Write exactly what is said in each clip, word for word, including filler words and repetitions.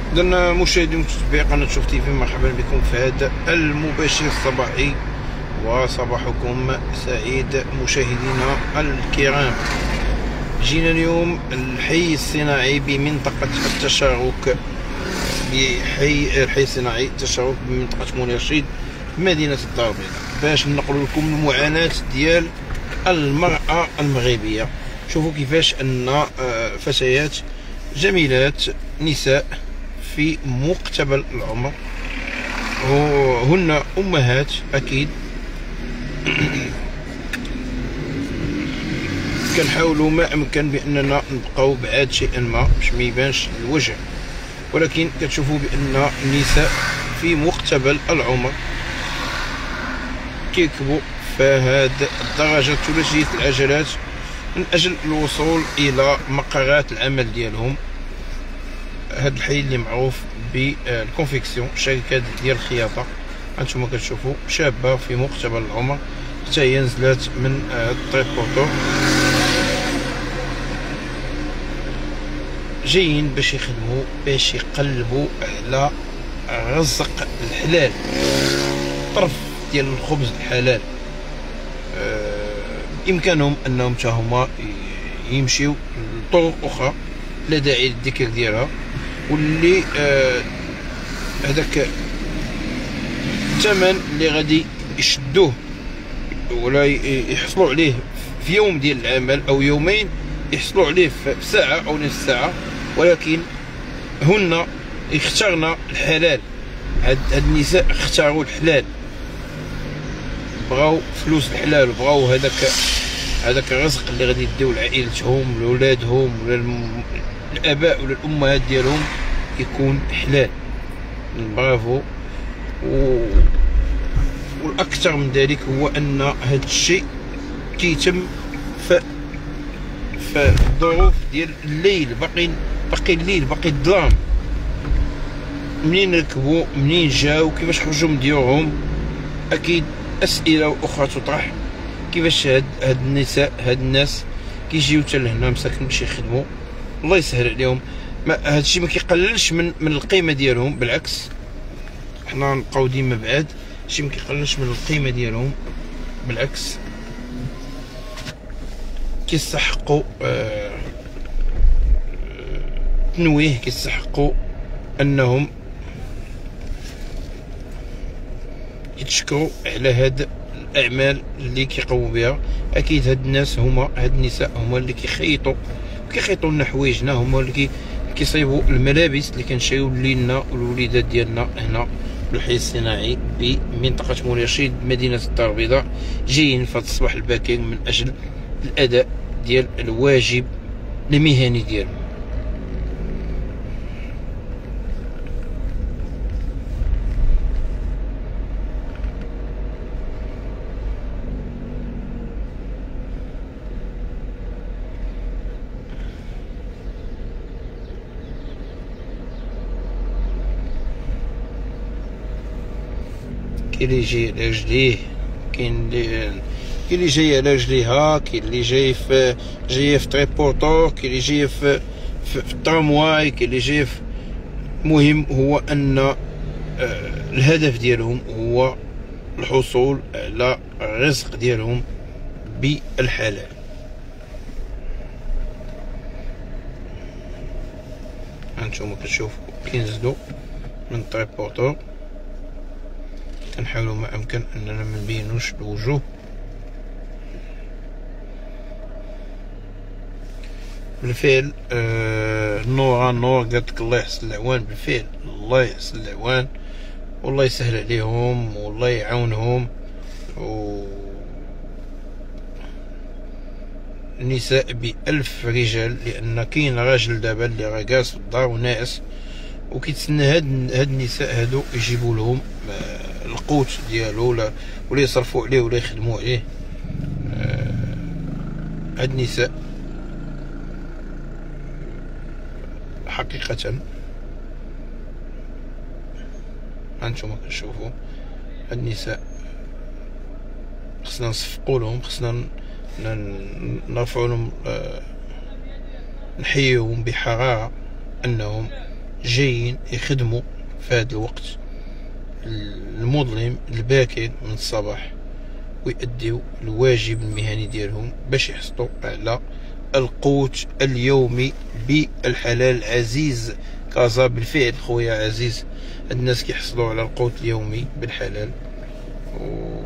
إذن مشاهدي ومتابعي قناة شوف تيفي، مرحبا بكم في هذا المباشر الصباحي، وصباحكم سعيد مشاهدينا الكرام. جينا اليوم الحي الصناعي بمنطقة التشارك، بحي الحي الصناعي التشارك بمنطقة مولاي رشيد مدينة الدار البيضاء، باش نقول لكم المعاناة ديال المرأة المغربية. شوفوا كيفاش ان فتيات جميلات نساء في مقتبل العمر، هن امهات اكيد. كنحاولوا ما امكن باننا نبقاو بعاد شيئا ما باش ما يبانش الوجه، ولكن كتشوفوا بان النساء في مقتبل العمر كيركبوا فهاد الدراجات ثلاثيه العجلات من اجل الوصول الى مقرات العمل ديالهم. هاد الحي اللي معروف بالكونفيكسيون، شركات ديال الخياطه. هانتوما كتشوفوا شابه في مقتبل العمر حتى هي نزلات من التريبورتور، جايين باش يخدموا، باش يقلبوا على رزق الحلال، طرف ديال الخبز الحلال. بامكانهم انهم حتى هما يمشيو لطرق اخرى لا داعي للذكر ديالها، واللي هذاك آه الثمن اللي غادي يشدوه ولا يحصلوا عليه في يوم ديال العمل او يومين، يحصلوا عليه في ساعه او نصف ساعه، ولكن هن اخترنا الحلال. هاد النساء اختاروا الحلال، بغاو فلوس الحلال، وبغاو هذاك هذاك الرزق اللي غادي يديو لعائلتهم لولادهم ولا الاباء ولا الامهات ديالهم يكون حلال. برافو. و... والاكثر من ذلك هو ان هذا الشيء كيتم في في الظروف ديال الليل، باقي باقي الليل، باقي الظلام. منين ركبوا، منين جاو، كيفاش خرجوا من ديورهم، اكيد اسئله اخرى تطرح. كيفاش هاد هاد النساء هاد الناس كيجيو حتى لهنا مساكن باش يخدموا؟ الله يسهل عليهم. ما هادشي ما كيقللش من من القيمه ديالهم، بالعكس حنا نبقاو ديما بعاد، هادشي ما كيقللش من القيمه ديالهم، بالعكس كيستحقوا آه تنويه، كيستحقوا انهم يتشكروا على هاد الاعمال اللي كيقوموا بها. اكيد هاد الناس هما هاد النساء هما اللي كيخيطوا كيخيطوا لنا حوايجنا، هما اللي كيصايبوا الملابس اللي كنشريو لينا والوليدات ديالنا هنا بالحي الصناعي بمنطقه مولاي رشيد مدينه الدار البيضاء. جايين في هذا الصباح الباكر من اجل الاداء ديال الواجب المهني ديالهم. كاين اللي جاي على رجليه، كاين اللي كاين اللي جاي على رجليها، كاين اللي جاي في جايه في تريبورتور، كاين اللي جايه في في, في الترامواي، كاين اللي جاي في. المهم هو ان آه الهدف ديالهم هو الحصول على الرزق ديالهم بالحلال. هانتوما كتشوفوا كينزلوا من التريبورتور. كنحاولوا ما امكن اننا ما نبينوش الوجوه. بالفعل آه النور النور قالت لك الله يحسن العوان. بالفعل الله يحسن العوان، والله يسهل عليهم، والله يعاونهم. و النساء بألف رجال، لان كاين راجل دابا اللي راه جالس في الدار وناعس وكيتسنى هاد هاد النساء هادو يجيبوا لهم آه القوت ديالو، ولا ولا يصرفوا عليه ولا يخدموا عليه. آه هاد النساء حقيقة هانتوما كتشوفوا هاد النساء خصنا نصفقوا لهم، خصنا نرفعوا لهم آه نحييهم بحرارة انهم جايين يخدموا في هذا الوقت المظلم الباكر من الصباح، ويؤديو الواجب المهني ديالهم باش يحصلوا على القوت اليومي بالحلال العزيز. كازا بالفعل خويا عزيز الناس كيحصلوا على القوت اليومي بالحلال. و...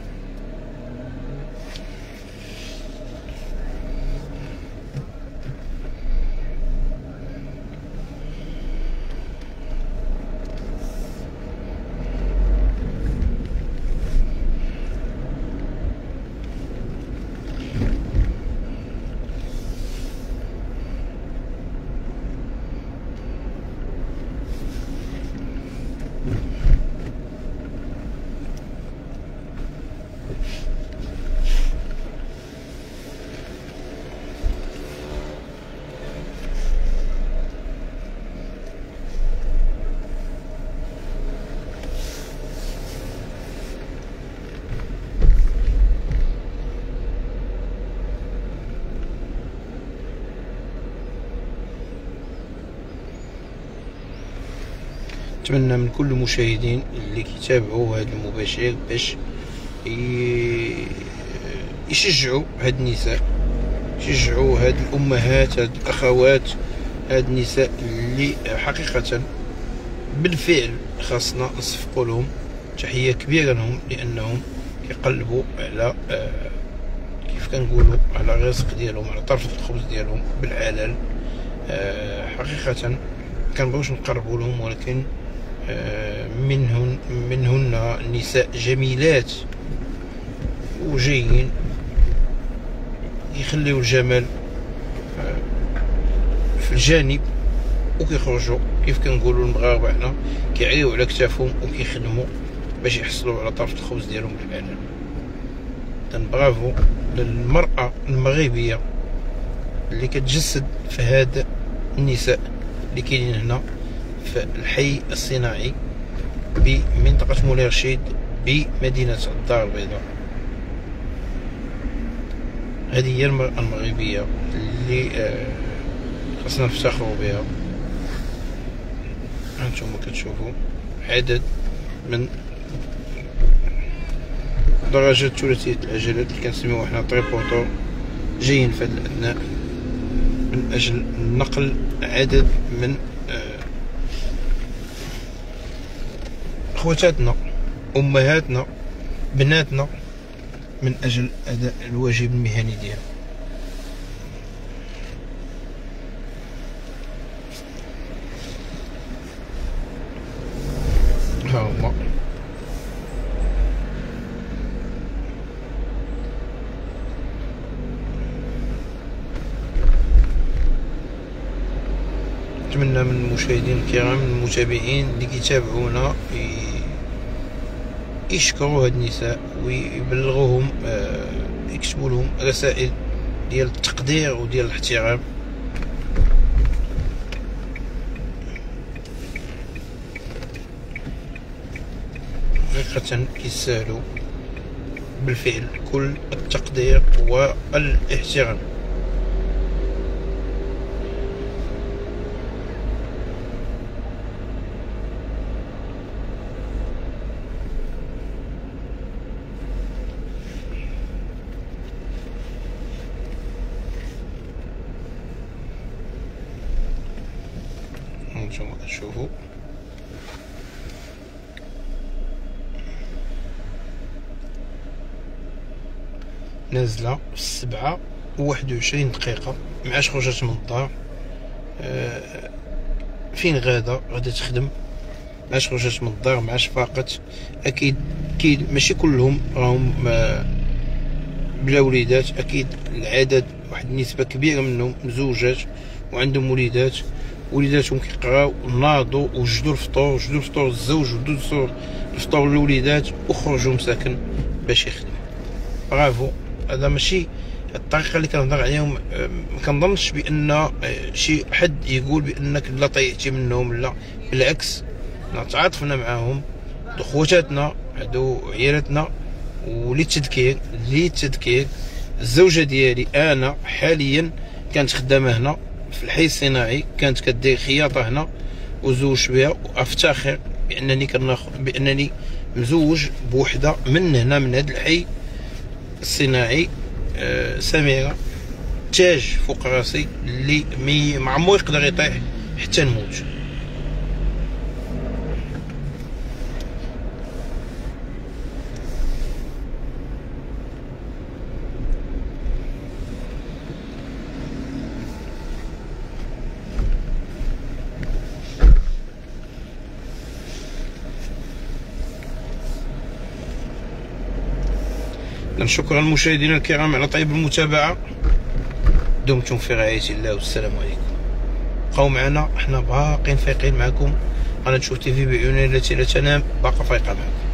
نتمنى من كل المشاهدين اللي كيتابعوا هذا المباشر باش يشجعوا هاد النساء، يشجعوا هاد الامهات، هاد الاخوات، هاد النساء اللي حقيقه بالفعل خاصنا نصفقوا لهم تحيه كبيره لهم، لانهم كيقلبوا على كيف كنقولوا على رزق ديالهم، على طرف الخبز ديالهم بالحلال. حقيقه كنبغيوش نقربوا لهم، ولكن منهن منهن نساء جميلات وجايين يخليو الجمال في الجانب، وكيخرجوا كيف كنقولوا المغاربه حنا كيعيو على كتافهم وكيخدموا باش يحصلوا على طرف الخبز ديالهم بالحلال. برافو للمراه المغربيه اللي كتجسد في هذا النساء اللي كاينين هنا في الحي الصناعي بمنطقة مولاي رشيد بمدينة الدار البيضاء. هذه هي المرأة المغربية اللي خاصنا نفتخروا بها. هانتوما كتشوفوا عدد من دراجات ثلاثية العجلات اللي كنسميوها حنا طريبورتور جايين في هذا الأثناء من أجل نقل عدد من خواتاتنا امهاتنا بناتنا من اجل اداء الواجب المهني ديالهم. ها هما نتمنى من المشاهدين الكرام المتابعين اللي كيتابعونا يشكروا هاد النساء ويبلغوهم، يكتبوا لهم رسائل ديال التقدير وديال الاحترام. حقيقة كيستاهلوا بالفعل كل التقدير والاحترام. نتوما كتشوفوا نازله في السبعة وواحد وعشرين دقيقه معاش خرجت من الدار. أه فين غادا غادا تخدم، معاش خرجت من الدار، معاش فاقت. اكيد اكيد ماشي كلهم راهم بلا وليدات، اكيد العدد واحد النسبه كبيره منهم مزوجات وعندهم وليدات، وليداتهم كيقراو ناضوا وجدوا الفطور، وجدوا الفطور الزوج، وجدوا الفطور للوليدات، وخرجوا مساكن باش يخدموا. برافو. هذا ماشي الطريقه اللي كنهضر عليهم. ما كنظنش بان شي حد يقول بانك لا طيعتي منهم، لا بالعكس، تعاطفنا معاهم، هادو خواتاتنا، هادو عيالاتنا. وللتذكير للتذكير الزوجه ديالي انا حاليا كانت خدامه هنا في الحي الصناعي، كانت كدير خياطه هنا، وزوج بها، وافتخر بانني كناخذ بانني مزوج بوحده من هنا من هذا الحي الصناعي. آه سميره تاج فوق راسي اللي مي ما عمو يقدر يطيح حتى نموت. شكرا مشاهدينا الكرام على طيب المتابعة. دمتم في رعاية الله والسلام عليكم. بقاو معنا، احنا باقين فايقين معكم. قناة شوف تيفي بعيوننا التي لا تنام باقا فايقة معكم.